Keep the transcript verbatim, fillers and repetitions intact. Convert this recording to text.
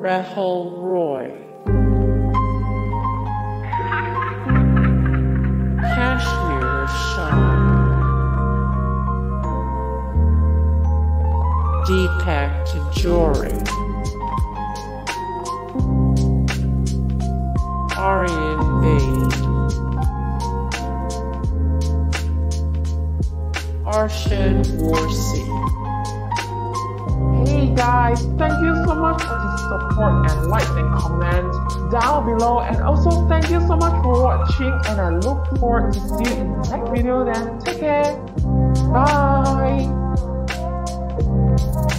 Rahul Roy, Kashmira Shah, Deepak Tijori, Aryan Vade, Arshad Warsi. Hey guys, thank you so much for the support and likes and comments down below, and also thank you so much for watching, and I look forward to see you in the next video. Then take care, bye.